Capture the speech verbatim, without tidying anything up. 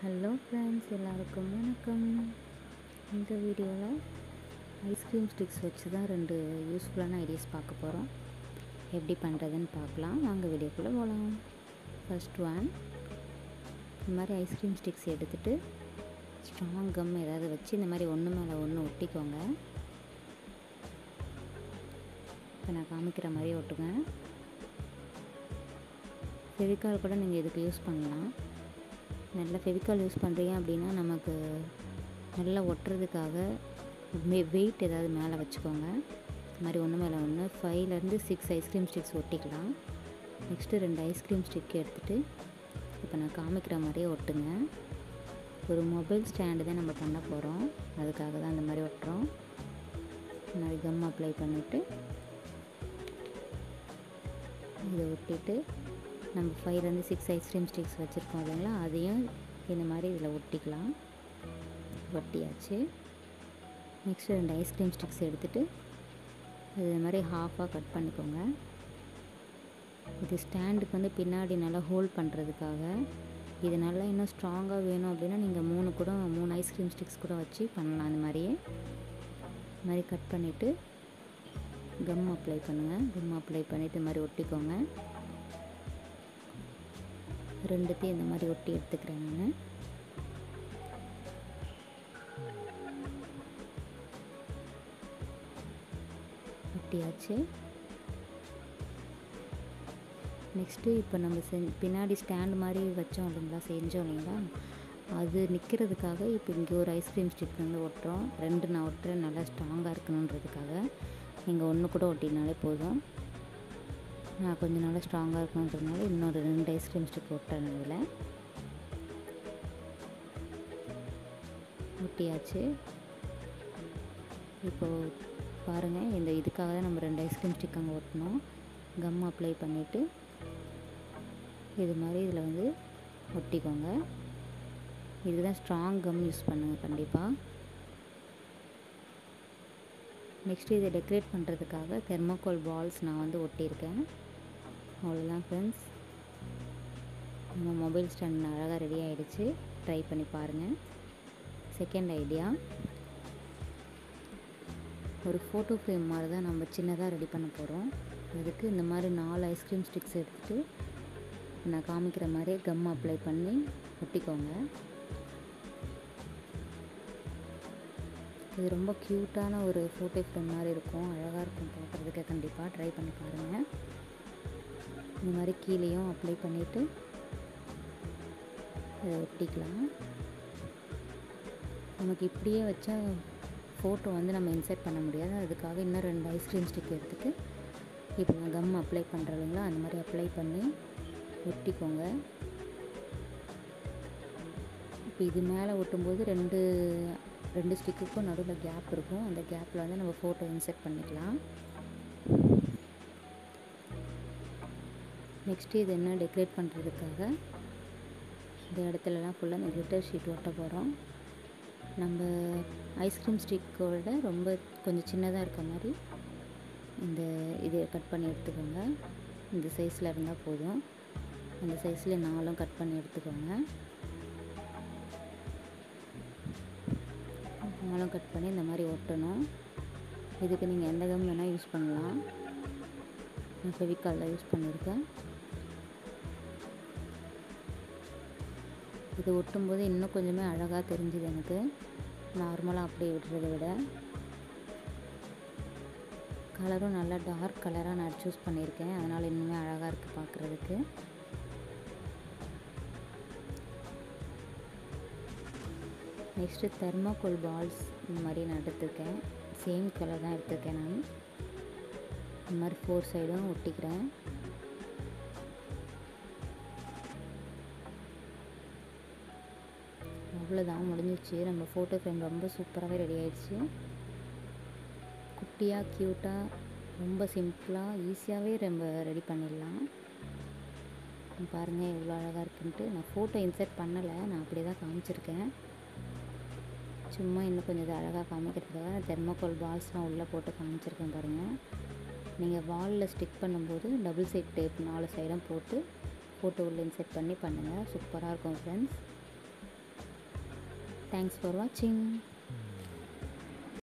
Hello friends, எல்லாருக்கும் வணக்கம். இந்த வீடியோவில் ஐஸ்கிரீம் ஸ்டிக்ஸ் வச்சு தான் ரெண்டு யூஸ்ஃபுல்லான ஐடியாஸ் பார்க்க போகிறோம். எப்படி பண்ணுறதுன்னு பார்க்கலாம். வாங்க வீடியோக்குள்ளே போகலாம். ஃபர்ஸ்ட் ஒன், இந்த மாதிரி ஐஸ்கிரீம் ஸ்டிக்ஸ் எடுத்துகிட்டு ஸ்ட்ராங் கம் ஏதாவது வச்சு இந்த மாதிரி ஒன்று மேலே ஒன்று ஒட்டிக்கோங்க. இப்போ நான் காமிக்கிற மாதிரி ஒட்டுங்க. ஃபெவிகால் கூட நீங்கள் இதுக்கு யூஸ் பண்ணலாம். நல்லா ஃபெவிகால் யூஸ் பண்ணுறீங்க அப்படின்னா நமக்கு நல்லா ஒட்டுறதுக்காக மே வெயிட் ஏதாவது மேலே வச்சுக்கோங்க. இது மாதிரி ஒன்று மேலே ஒன்று ஃபைவ்லேருந்து சிக்ஸ் ஐஸ்கிரீம் ஸ்டிக்ஸ் ஒட்டிக்கலாம். நெக்ஸ்ட்டு ரெண்டு ஐஸ்கிரீம் ஸ்டிக் எடுத்துகிட்டு இப்போ நான் காமிக்கிற மாதிரியே ஒட்டுங்க. ஒரு மொபைல் ஸ்டாண்டு தான் நம்ம பண்ண போகிறோம், அதுக்காக தான் இந்த மாதிரி ஒட்டுறோம். இந்த மாதிரி கம் அப்ளை பண்ணிவிட்டு இதை ஒட்டிட்டு நம்ம ஃபைவ்லேருந்து சிக்ஸ் ஐஸ்கிரீம் ஸ்டிக்ஸ் வச்சுருக்கோம் இல்லைங்களா, அதையும் இந்த மாதிரி இதில் ஒட்டிக்கலாம். ஒட்டியாச்சு. நெக்ஸ்ட்டு ரெண்டு ஐஸ்கிரீம் ஸ்டிக்ஸ் எடுத்துகிட்டு இது மாதிரி ஹாஃபாக கட் பண்ணிக்கோங்க. இது ஸ்டாண்டுக்கு வந்து பின்னாடி நல்லா ஹோல்ட் பண்ணுறதுக்காக. இது நல்லா இன்னும் ஸ்ட்ராங்காக வேணும் அப்படின்னா நீங்கள் மூணு கூட மூணு ஐஸ்கிரீம் ஸ்டிக்ஸ் கூட வச்சு பண்ணலாம். அந்த மாதிரியே இந்த மாதிரி கட் பண்ணிவிட்டு கம் அப்ளை பண்ணுங்கள். கம் அப்ளை பண்ணிவிட்டு இந்த மாதிரி ஒட்டிக்கோங்க. ரெண்டுத்தையும் இந்த மாதிரி ஒட்டி எடுத்துக்கிறேன் நான். ஒட்டியாச்சு. நெக்ஸ்ட்டு இப்போ நம்ம செஞ் பின்னாடி ஸ்டாண்ட் மாதிரி வச்சோம் இல்லைங்களா, செஞ்சோம் இல்லைங்களா, அது நிற்கிறதுக்காக இப்போ இங்கே ஒரு ஐஸ்கிரீம் ஸ்டிக் வந்து ஒட்டுறோம். ரெண்டு நான் ஒட்டுறேன், நல்லா ஸ்ட்ராங்காக இருக்கணுன்றதுக்காக. நீங்கள் ஒன்று கூட ஒட்டினாலே போதும். நான் கொஞ்சம் நல்லா ஸ்ட்ராங்காக இருக்கணுன்றதுனால இன்னொரு ரெண்டு ஐஸ்கிரீம் ஸ்டிக் ஒட்டுறேன். இதில் ஒட்டியாச்சு. இப்போது பாருங்கள், இந்த இதுக்காக தான் நம்ம ரெண்டு ஐஸ்கிரீம் ஸ்டிக் அங்கே ஒட்டினோம். கம் அப்ளை பண்ணிவிட்டு இது மாதிரி இதில் வந்து ஒட்டிக்கோங்க. இதுதான் ஸ்ட்ராங் கம் யூஸ் பண்ணுங்கள் கண்டிப்பாக. நெக்ஸ்ட்டு இதை டெக்கரேட் பண்ணுறதுக்காக தெர்மோகோல் பால்ஸ் நான் வந்து ஒட்டியிருக்கேன். அவ்வளோதான் ஃப்ரெண்ட்ஸ், நம்ம மொபைல் ஸ்டாண்ட் அழகாக ரெடி ஆகிடுச்சு. ட்ரை பண்ணி பாருங்கள். செகண்ட் ஐடியா, ஒரு ஃபோட்டோ ஃப்ரேம் மாதிரி தான் நம்ம சின்னதாக ரெடி பண்ண போகிறோம். அதுக்கு இந்த மாதிரி நாலு ஐஸ்கிரீம் ஸ்டிக்ஸ் எடுத்துகிட்டு நான் காமிக்கிற மாதிரி கம் அப்ளை பண்ணி ஒட்டிக்கோங்க. இது ரொம்ப க்யூட்டான ஒரு ஃபோட்டோ ஃப்ரேம் மாதிரி இருக்கும், அழகாக இருக்கும் பார்க்குறதுக்கு. கண்டிப்பாக ட்ரை பண்ணி பாருங்கள். இந்த மாதிரி கீழேயும் அப்ளை பண்ணிவிட்டு இதை ஒட்டிக்கலாம். நமக்கு இப்படியே வச்சா ஃபோட்டோ வந்து நம்ம இன்சர்ட் பண்ண முடியாது, அதுக்காக இன்னும் ரெண்டு ஐஸ்கிரீம் ஸ்டிக் எடுத்துகிட்டு இப்போ நான் கம் அப்ளை பண்ணுறதுங்களா அந்த மாதிரி அப்ளை பண்ணி ஒட்டிக்கோங்க. இப்போ இது மேலே ஒட்டும்போது ரெண்டு ரெண்டு ஸ்டிக்குக்கும் நடுவில் கேப் இருக்கும். அந்த கேப்பில் வந்து நம்ம ஃபோட்டோ இன்சர்ட் பண்ணிக்கலாம். நெக்ஸ்ட்டு இது என்ன டெக்கரேட் பண்ணுறதுக்காக இந்த இடத்துலலாம் ஃபுல்லாக இந்த கிளிட்டர் ஷீட் ஒட்ட போகிறோம். நம்ம ஐஸ்கிரீம் ஸ்டிக்கோட ரொம்ப கொஞ்சம் சின்னதாக இருக்க மாதிரி இந்த இதை கட் பண்ணி எடுத்துக்கோங்க. இந்த சைஸில் இருந்தால் போதும். அந்த சைஸில் நாலும் கட் பண்ணி எடுத்துக்கோங்க. நாலும் கட் பண்ணி இந்த மாதிரி ஒட்டணும். இதுக்கு நீங்கள் எந்த கம் வேணால் யூஸ் பண்ணலாம். நான் ஃபெவிகாலில் யூஸ் பண்ணியிருக்கேன். இது ஒட்டும்போது இன்னும் கொஞ்சமே அழகாக தெரிஞ்சுது எனக்கு, நார்மலாக அப்படியே விடுறதை விட. கலரும் நல்லா டார்க் கலராக நான் சூஸ் பண்ணியிருக்கேன், அதனால் இன்னுமே அழகாக இருக்குது பார்க்குறதுக்கு. நெக்ஸ்ட்டு தெர்மோகோல் பால்ஸ் இந்த மாதிரி நான் எடுத்துருக்கேன். சேம் கலர் தான் எடுத்துருக்கேன் நான். இந்த மாதிரி ஃபோர் சைடும் ஒட்டிக்கிறேன். அவ்வளோதான், முடிஞ்சிச்சு. நம்ம ஃபோட்டோ ஃப்ரேம் ரொம்ப சூப்பராகவே ரெடி ஆகிடுச்சு. குட்டியாக க்யூட்டாக ரொம்ப சிம்பிளாக ஈஸியாகவே நம்ம ரெடி பண்ணிடலாம். பாருங்கள் எவ்வளோ அழகாக இருக்குன்ட்டு. நான் ஃபோட்டோ இன்சர்ட் பண்ணலை, நான் அப்படியே தான் காமிச்சிருக்கேன். சும்மா இன்னும் கொஞ்சம் இது அழகாக காமிக்கிறதுக்காக தெர்மோகோல் பால்ஸ்லாம் உள்ளே போட்டு காமிச்சிருக்கேன் பாருங்கள். நீங்கள் வாலில் ஸ்டிக் பண்ணும்போது டபுள் சைட் டேப் நாலு சைடும் போட்டு ஃபோட்டோ உள்ள இன்சர்ட் பண்ணி பண்ணுங்கள், சூப்பராக இருக்கும் ஃப்ரெண்ட்ஸ். தேங்க்ஸ் ஃபார் வாட்சிங்.